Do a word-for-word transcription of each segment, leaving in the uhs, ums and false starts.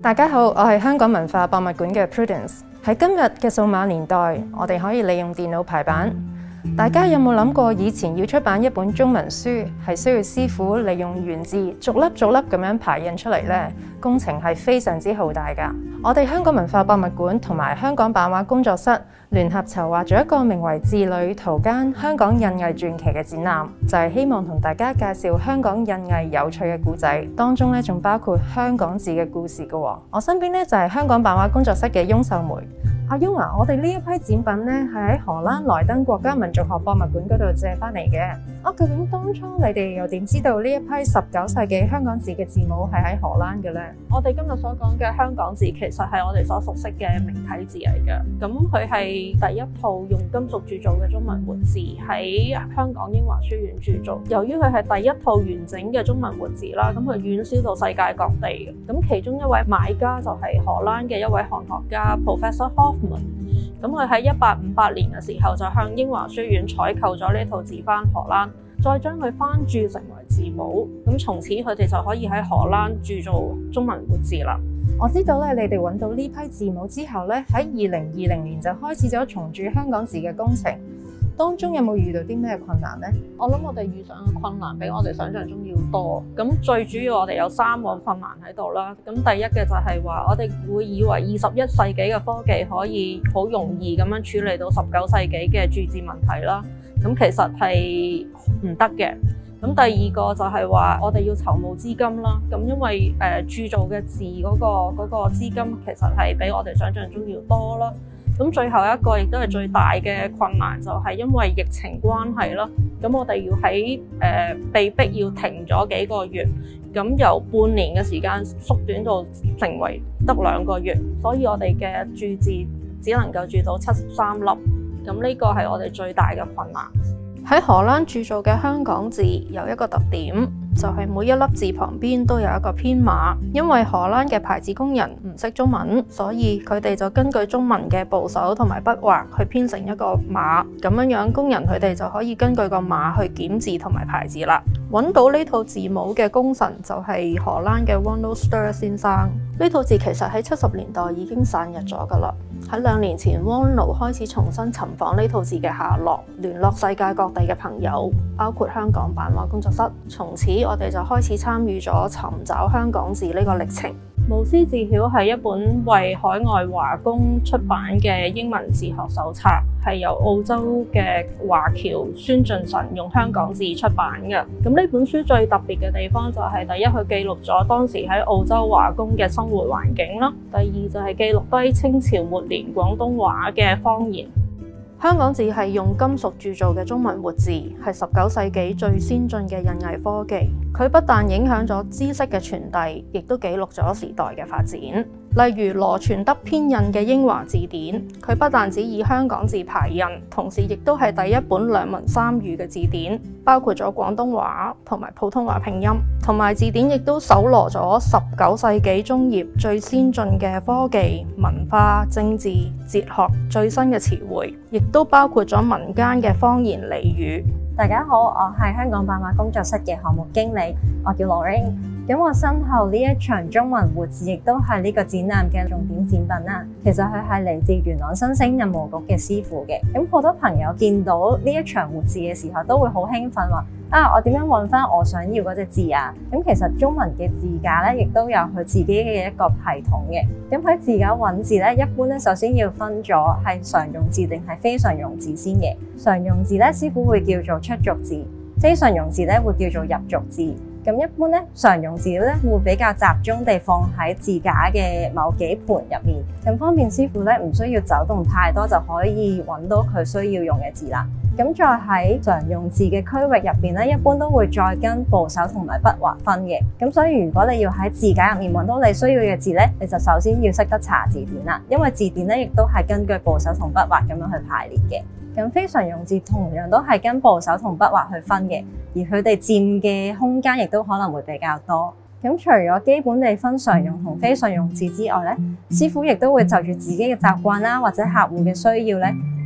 大家好，我係香港文化博物館嘅 Prudence。喺今日嘅數碼年代，我哋可以利用電腦排版。大家有冇諗過以前要出版一本中文書，係需要師傅利用原字逐粒逐粒咁樣排印出嚟呢？工程係非常之浩大㗎。我哋香港文化博物館同埋香港版畫工作室聯合籌劃咗一個名為《字裏圖間香港印藝傳奇》嘅展覽，就係希望同大家介紹香港印藝有趣嘅故仔，當中咧仲包括香港字嘅故事㗎。我身邊咧就係香港版畫工作室嘅翁秀梅。阿翁啊，我哋呢一批展品咧係喺荷蘭萊登國家民族學博物館嗰度借翻嚟嘅。啊，究竟當初你哋又點知道呢一批十九世紀香港字嘅字母係喺荷蘭嘅咧？ 我哋今日所講嘅香港字其實係我哋所熟悉嘅明體字嚟嘅。咁佢係第一套用金屬鑄造嘅中文活字，喺香港英華書院鑄造。由於佢係第一套完整嘅中文活字啦，咁佢遠銷到世界各地嘅。咁其中一位買家就係荷蘭嘅一位漢學家 Professor Hoffman。咁佢喺一八五八年嘅時候就向英華書院採購咗呢套字翻荷蘭，再將佢翻鑄成為字母。咁從此佢哋就可以喺荷蘭鑄造中文活字啦。 我知道咧，你哋揾到呢批字母之後咧，喺二零二零年就開始咗重鑄香港字嘅工程。當中有冇遇到啲咩困難呢？ 我諗我哋遇上嘅困難比我哋想象中要多。咁最主要我哋有三個困難喺度啦。咁第一嘅就係話，我哋會以為二十一世紀嘅科技可以好容易咁樣處理到十九世紀嘅鑄字問題啦。咁其實係唔得嘅。咁第二個就係話，我哋要籌募資金啦。咁因為誒鑄造嘅字嗰個嗰個資金其實係比我哋想象中要多啦。咁最後一個亦都係最大嘅困難，就係因為疫情關係啦。咁我哋要喺誒、呃、被逼要停咗幾個月，咁由半年嘅時間縮短到成為得兩個月，所以我哋嘅鑄字只能夠鑄到七十三粒。咁呢個係我哋最大嘅困難。 喺荷蘭鑄造嘅香港字有一個特點，就係每一粒字旁邊都有一個編碼。因為荷蘭嘅排字工人唔識中文，所以佢哋就根據中文嘅部首同埋筆畫去編成一個碼。咁樣樣工人佢哋就可以根據個碼去檢字同埋排字啦。揾到呢套字母嘅功臣就係荷蘭嘅 Ronald Stur 先生。呢套字其實喺七十年代已經散佚咗㗎啦。喺兩年前 Ronald 開始重新尋訪呢套字嘅下落，聯絡世界各地嘅朋友，包括香港版畫工作室。從此我哋就開始參與咗尋找香港字呢個歷程。 無師自曉係一本為海外華工出版嘅英文字學手冊，係由澳洲嘅華僑孫俊臣用香港字出版嘅。咁呢本書最特別嘅地方就係第一，佢記錄咗當時喺澳洲華工嘅生活環境啦；第二就係記錄低清朝末年廣東話嘅方言。 香港字係用金屬鑄造嘅中文活字，係十九世紀最先進嘅印藝科技。佢不但影響咗知識嘅傳遞，亦都記錄咗時代嘅發展。例如羅傳德編印嘅英華字典，佢不但只以香港字排印，同時亦都係第一本兩文三語嘅字典，包括咗廣東話同埋普通話拼音。同埋字典亦都搜羅咗十九世紀中葉最先進嘅科技、文化、政治、哲學最新嘅詞彙，亦都包括咗民間嘅方言俚語。 大家好，我係香港版畫工作室嘅項目經理，我叫 Lorraine。咁我身後呢一場中文活字亦都係呢個展覽嘅重點展品啦。其實佢係嚟自元朗新星任務局嘅師傅嘅。咁好多朋友見到呢一場活字嘅時候，都會好興奮話：啊，我點樣揾翻我想要嗰隻字啊？咁其實中文嘅字架咧，亦都有佢自己嘅一個系統嘅。咁喺字架揾字咧，一般咧首先要分咗係常用字定係非常用字先嘅。常用字咧，師傅會叫做出俗字；非常用字咧，會叫做入俗字。咁一般咧，常用字咧會比較集中地放喺字架嘅某幾盤入面，咁方便師傅咧唔需要走動太多就可以揾到佢需要用嘅字啦。咁再喺常用字嘅區域入邊咧，一般都會再跟部首同埋筆畫分嘅。咁所以如果你要喺字架入面揾到你需要嘅字咧，你就首先要識得查字典啦，因為字典咧亦都係根據部首同筆畫咁樣去排列嘅。咁非常用字同樣都係跟部首同筆畫去分嘅，而佢哋佔嘅空間亦都可能會比較多。咁除咗基本地分常用同非常用字之外咧，師傅亦都會就住自己嘅習慣啦，或者客戶嘅需要咧，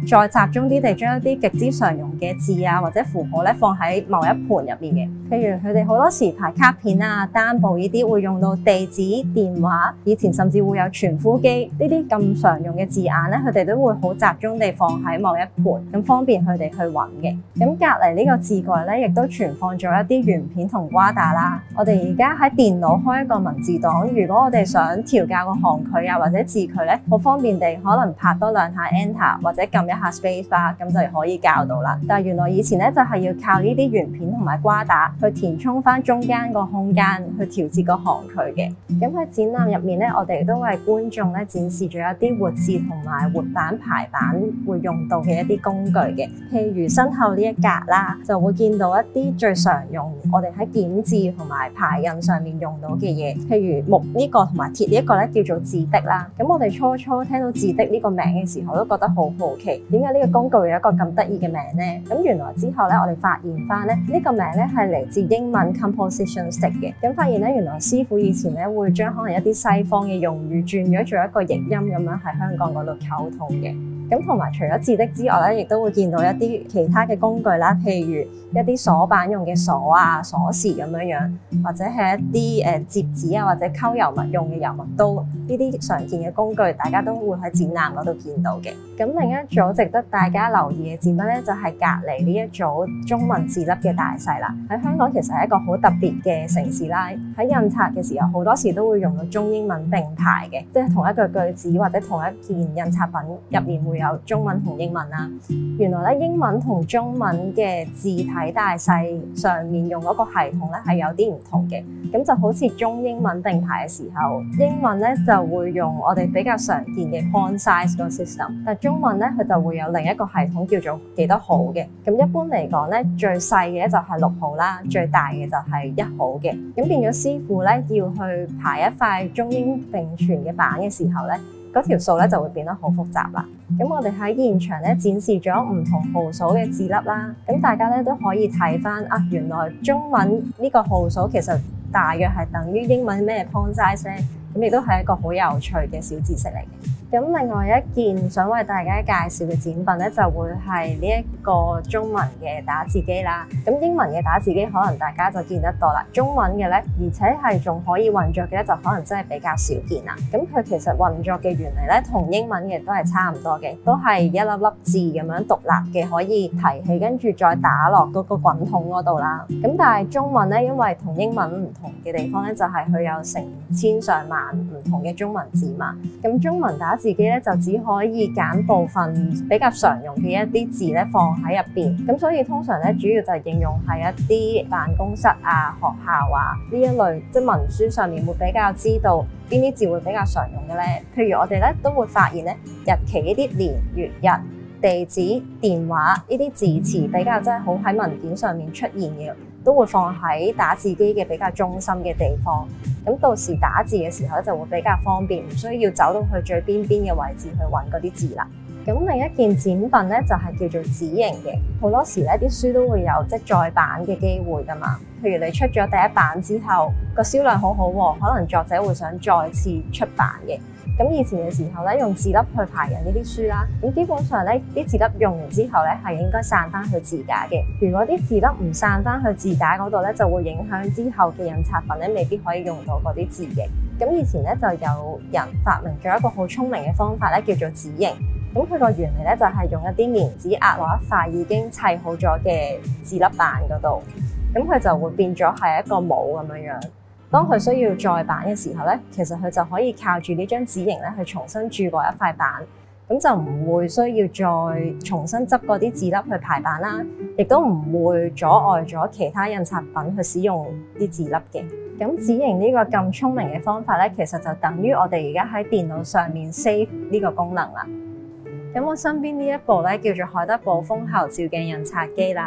再集中啲地將一啲極之常用嘅字啊或者符號咧放喺某一盤入邊嘅。譬如佢哋好多時排卡片啊、單簿呢啲會用到地址、電話，以前甚至會有傳呼機呢啲咁常用嘅字眼咧，佢哋都會好集中地放喺某一盤，咁方便佢哋去揾嘅。咁隔離呢個字櫃咧，亦都存放咗一啲圓片同瓜打啦。我哋而家喺電腦開一個文字檔，如果我哋想調校個行距啊或者字距咧，好方便地可能拍多兩下 Enter 或者撳一下 Space Bar， 咁就可以校到啦。但係原來以前咧就係要靠呢啲圓片同埋瓜打去填充翻中間個空間，去調節個行距嘅。咁喺展覽入面咧，我哋都為觀眾咧展示咗一啲活字同埋活版排版會用到嘅一啲工具嘅。譬如身後呢一格啦，就會見到一啲最常用我哋喺檢字同埋排印上面用到嘅嘢。譬如木呢個同埋鐵呢一個咧叫做字的啦。咁我哋初初聽到字的呢個名嘅時候，都覺得好好奇，點解呢個工具有一個咁得意嘅名呢？咁原來之後咧，我哋發現翻咧呢個名咧係嚟自英文 composition stick 嘅。咁發現咧，原來師傅以前咧會將可能一啲西方嘅用語轉咗做一個譯音咁樣喺香港嗰度溝通嘅。咁同埋除咗字的之外咧，亦都會見到一啲其他嘅工具啦，譬如一啲鎖板用嘅鎖啊、鎖匙咁樣樣，或者係一啲誒折紙啊或者溝油墨用嘅油墨刀，呢啲常見嘅工具，大家都會喺展覽嗰度見到嘅。咁另一組值得大家留意嘅展品咧，就係隔離呢一組中文字粒嘅大細啦。喺香港其實係一個好特別嘅城市啦，喺印刷嘅時候好多時都會用到中英文並排嘅，即係同一個句子或者同一件印刷品入面會有中文同英文啦。原來咧英文同中文嘅字體大細上面用嗰個系統咧係有啲唔同嘅。咁就好似中英文並排嘅時候，英文咧就會用我哋比較常見嘅 font size 個 system， 但中文咧佢就會有另一個系統叫做幾多號嘅。咁一般嚟講咧，最細嘅就係六號啦，最大嘅就係一號嘅。咁變咗師傅咧要去排一塊中英並存嘅版嘅時候咧，嗰條數咧就會變得好複雜啦。咁我哋喺現場咧展示咗唔同號數嘅字粒啦，咁大家咧都可以睇翻啊，原來中文呢個號數其實大約係等於英文咩 font size 咧，咁亦都係一個好有趣嘅小知識嚟嘅。咁另外一件想為大家介紹嘅展品咧，就會係呢一個中文嘅打字機啦。咁英文嘅打字機可能大家就見得多啦，中文嘅咧，而且係仲可以運作嘅咧，就可能真係比較少見啦。咁佢其實運作嘅原理咧，同英文嘅都係差唔多嘅，都係一粒粒字咁樣獨立嘅，可以提起跟住再打落嗰個滾筒嗰度啦。咁但係中文咧，因為同英文唔同嘅地方咧，就係佢有成千上萬唔同嘅中文字嘛。咁中文打字機咧就只可以揀部分比較常用嘅一啲字咧放喺入邊，咁所以通常咧主要就係應用喺一啲辦公室啊、學校啊呢一類，即係文書上面會比較知道邊啲字會比較常用嘅咧。譬如我哋咧都會發現咧日期呢啲年月日、地址、電話呢啲字詞比較真係好喺文件上面出現嘅，都會放喺打字機嘅比較中心嘅地方。咁到時打字嘅時候就會比較方便，唔需要走到去最邊邊嘅位置去揾嗰啲字啦。咁另一件展品咧就係叫做紙型嘅，好多時咧啲書都會有即係再版嘅機會㗎嘛。譬如你出咗第一版之後，個銷量好好喎，可能作者會想再次出版嘅。咁以前嘅時候咧，用字粒去排印呢啲書啦，咁基本上咧啲字粒用完之後咧係應該散翻去字架嘅。如果啲字粒唔散翻去字架嗰度咧，就會影響之後嘅印刷品咧，未必可以用到嗰啲字嘅。咁以前咧就有人發明咗一個好聰明嘅方法咧，叫做紙型。咁佢個原理咧就係用一啲棉紙壓落一塊已經砌好咗嘅字粒板嗰度，咁佢就會變咗係一個帽咁樣樣。當佢需要再版嘅時候咧，其實佢就可以靠住呢張紙型咧去重新鑄過一塊板，咁就唔會需要再重新執嗰啲字粒去排版啦，亦都唔會阻礙咗其他印刷品去使用啲字粒嘅。咁紙型呢個咁聰明嘅方法咧，其實就等於我哋而家喺電腦上面 save 呢個功能啦。咁我身邊呢一部咧叫做海德堡風喉照鏡印刷機啦。其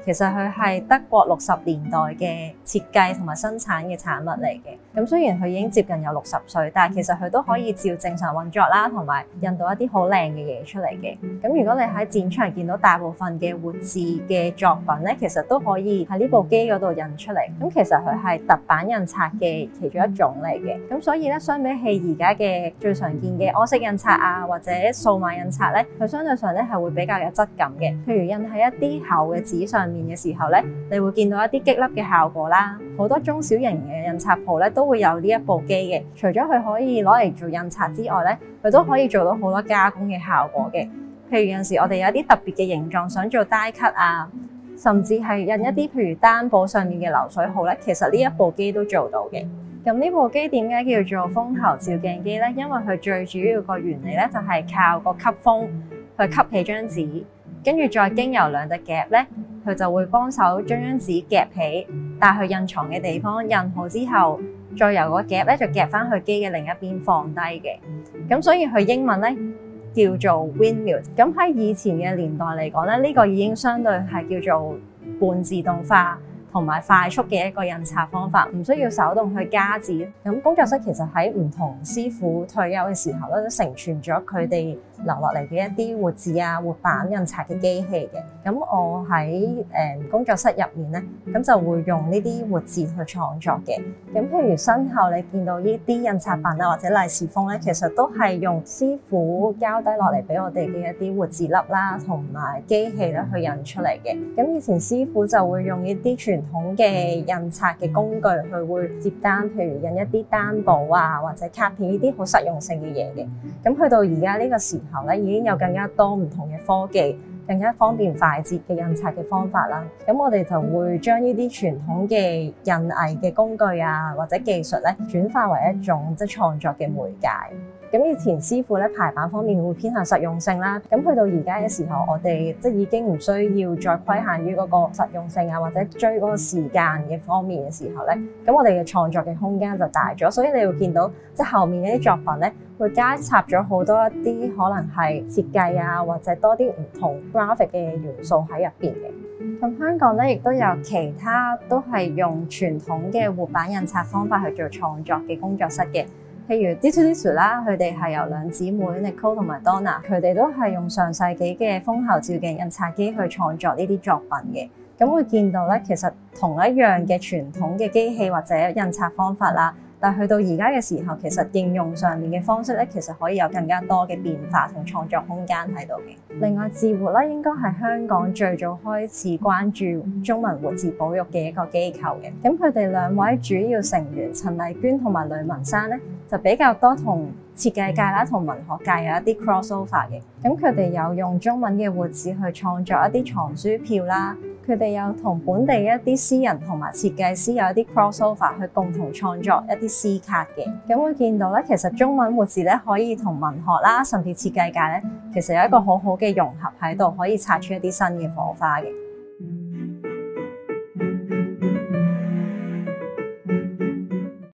其實佢係德國六十年代嘅設計同埋生產嘅產物嚟嘅。咁雖然佢已經接近有六十歲，但係其實佢都可以照正常運作啦，同埋印到一啲好靚嘅嘢出嚟嘅。咁如果你喺展場見到大部分嘅活字嘅作品咧，其實都可以喺呢部機嗰度印出嚟。咁其實佢係凸版印刷嘅其中一種嚟嘅。咁所以咧，相比起而家嘅最常見嘅柯式印刷啊，或者數碼印刷咧，佢相對上咧係會比較有質感嘅。譬如印喺一啲厚嘅紙上面嘅時候咧，你會見到一啲激粒嘅效果啦。好多中小型嘅印刷鋪咧都會有呢一部機嘅。除咗佢可以攞嚟做印刷之外咧，佢都可以做到好多加工嘅效果嘅。譬如有陣時我哋有啲特別嘅形狀想做 die cut 啊，甚至係印一啲譬如單簿上面嘅流水號咧，其實呢一部機都做到嘅。咁呢部機點解叫做風喉照鏡機咧？因為佢最主要個原理咧就係靠個吸風去吸起張紙，跟住再經由兩隻夾咧，佢就會幫手將張紙夾起，帶去印藏嘅地方，印好之後，再由個夾咧就夾翻去機嘅另一邊放低嘅。咁所以佢英文咧叫做 windmill。咁喺以前嘅年代嚟講咧，呢個已經相對係叫做半自動化同埋快速嘅一個印刷方法，唔需要手動去加字。咁工作室其實喺唔同師傅退休嘅時候咧，都承傳咗佢哋留落嚟嘅一啲活字啊、活版印刷嘅機器嘅。咁我喺誒、呃、工作室入面咧，咁就會用呢啲活字去創作嘅。咁譬如身後你見到呢啲印刷品啊，或者利是封咧，其實都係用師傅交低落嚟俾我哋嘅一啲活字粒啦，同埋機器咧去印出嚟嘅。咁以前師傅就會用一啲傳統嘅印刷嘅工具，佢會接單，譬如印一啲單簿啊，或者卡片呢啲好實用性嘅嘢嘅。咁去到而家呢個時候咧，已經有更加多唔同嘅科技，更加方便快捷嘅印刷嘅方法啦。咁我哋就會將呢啲傳統嘅印藝嘅工具啊，或者技術咧，轉化為一種即係創作嘅媒介。咁以前師傅咧排版方面會偏向實用性啦，咁去到而家嘅時候，我哋即係已經唔需要再規限於嗰個實用性啊，或者追嗰個時間嘅方面嘅時候咧，咁我哋嘅創作嘅空間就大咗，所以你會見到即係後面嗰啲作品咧，會加插咗好多一啲可能係設計啊，或者多啲唔同 graphic 嘅元素喺入邊嘅。咁香港咧亦都有其他都係用傳統嘅活版印刷方法去做創作嘅工作室嘅。譬如 Ditto Ditto 啦，佢哋係由兩姊妹 Nicole 同埋 Donna， 佢哋都係用上世紀嘅風喉照鏡印刷機去創作呢啲作品嘅。咁會見到咧，其實同一樣嘅傳統嘅機器或者印刷方法啦，但係去到而家嘅時候，其實應用上面嘅方式咧，其實可以有更加多嘅變化同創作空間喺度嘅。另外，字活咧應該係香港最早開始關注中文活字保育嘅一個機構嘅。咁佢哋兩位主要成員陳麗娟同埋呂文山咧，就比較多同設計界啦同文學界有一啲 crossover 嘅。咁佢哋有用中文嘅活字去創作一啲藏書票啦。佢哋有同本地一啲詩人同埋設計師有一啲 crossover 去共同創作一啲詩卡嘅。咁會見到咧，其實中文活字咧可以同文學啦，甚至設計界咧，其實有一個好好嘅融合喺度，可以擦出一啲新嘅火花嘅。